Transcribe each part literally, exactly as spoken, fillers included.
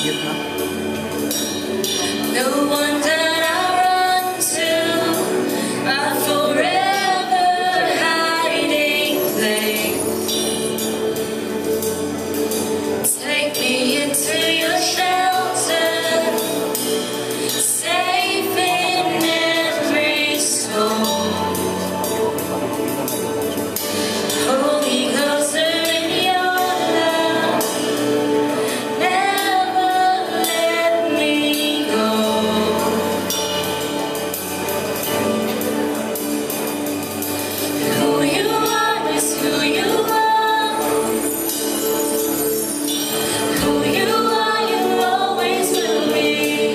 No one that I run to, my forever hiding place. Take me into your shelter, safe in every storm. Hold me closer in your love, never let me go. Who you are is who you are. Who you are, you always will be.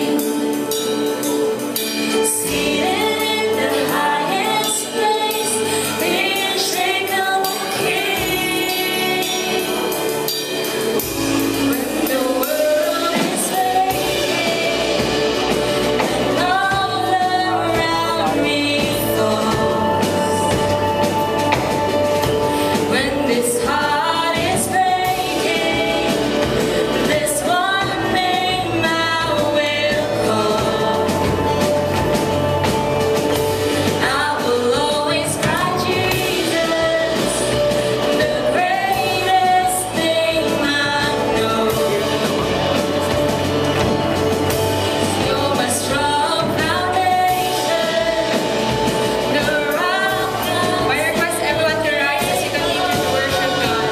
Seated in the highest place, the unshakable King. When the world is fading and all around me falls, when this heart is breaking, there's one name I will call. I will always cry Jesus, the greatest thing I know. You're my strong foundation, the rock. I request everyone to rise as you continue to worship God.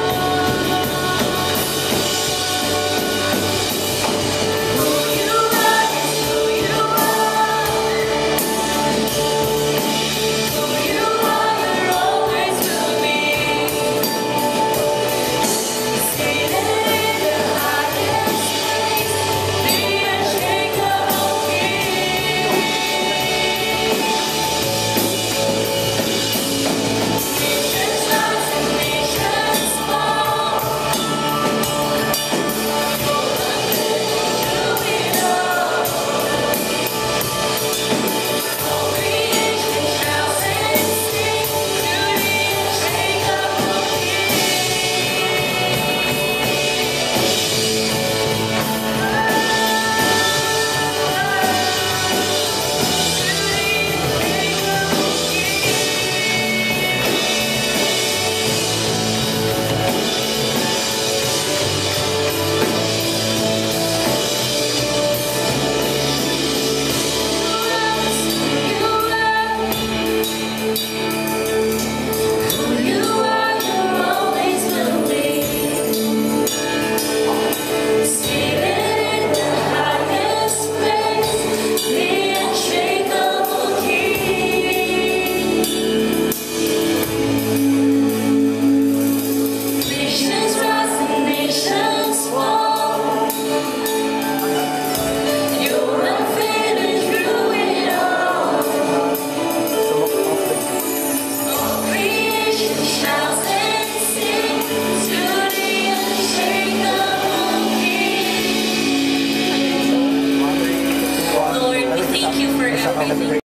Who you are is who you are. Who you are, you always will be. Seated in the highest place, the unshakable King. Nations rise and nations fall. Through it all, all creation shouts and sings to the unshakable Who you are, you always will be. Seated in the highest place, the unshakable King. Nations rise and nations fall. You're unfailing through it all. All creation shouts and sings to the unshakable King. Lord, we thank you for everything.